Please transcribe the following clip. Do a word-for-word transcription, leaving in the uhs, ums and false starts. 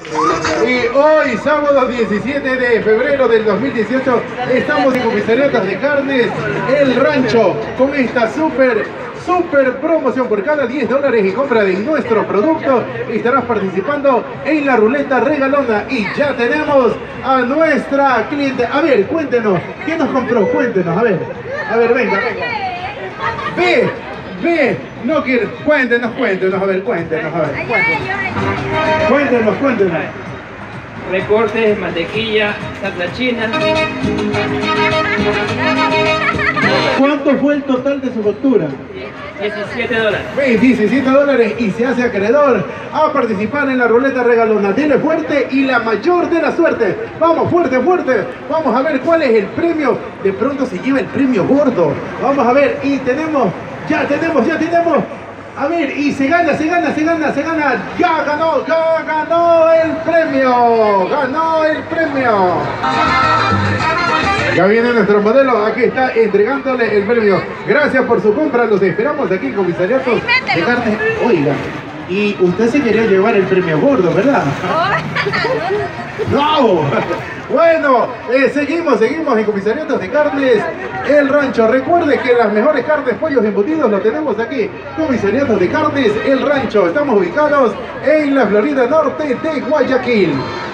Y hoy, sábado diecisiete de febrero del dos mil dieciocho, estamos en Comisariatos de Carnes El Rancho con esta súper, súper promoción. Por cada diez dólares en compra de nuestro producto estarás participando en la ruleta regalona. Y ya tenemos a nuestra cliente. A ver, cuéntenos, ¿qué nos compró? Cuéntenos, a ver, a ver, venga, venga. Ve, ve, no quiero, cuéntenos, cuéntenos, a ver, cuéntenos, a ver, cuéntenos. Cuéntenos, cuéntenos. Recortes, mantequilla, salsa china. ¿Cuánto fue el total de su factura? diecisiete dólares. Ve, diecisiete dólares y se hace acreedor a participar en la ruleta regalona. Dele fuerte y la mayor de la suerte. Vamos, fuerte, fuerte. Vamos a ver cuál es el premio. De pronto se lleva el premio gordo. Vamos a ver y tenemos, ya tenemos, ya tenemos. A ver, y se gana, se gana, se gana, se gana. Ya ganó, ya ganó el premio. Ganó el premio. Ya viene nuestro modelo, aquí está entregándole el premio. Gracias por su compra, los esperamos aquí en Comisariatos de Carnes. Oiga, y usted se quería llevar el premio gordo, ¿verdad? ¡No! Bueno, eh, seguimos, seguimos en Comisariatos de Carnes El Rancho. Recuerde que las mejores carnes, pollos embutidos lo tenemos aquí. Comisariatos de Carnes El Rancho. Estamos ubicados en la Florida Norte de Guayaquil.